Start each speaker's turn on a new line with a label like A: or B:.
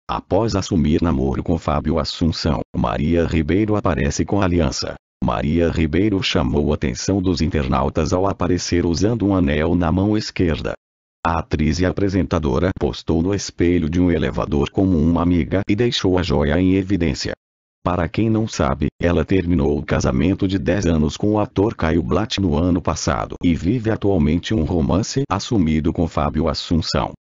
A: Após assumir namoro com Fábio Assunção, Maria Ribeiro aparece com aliança. Maria Ribeiro chamou a atenção dos internautas ao aparecer usando um anel na mão esquerda. A atriz e apresentadora postou no espelho de um elevador como uma amiga e deixou a joia em evidência. Para quem não sabe, ela terminou o casamento de 10 anos com o ator Caio Blatt no ano passado e vive atualmente um romance assumido com Fábio Assunção.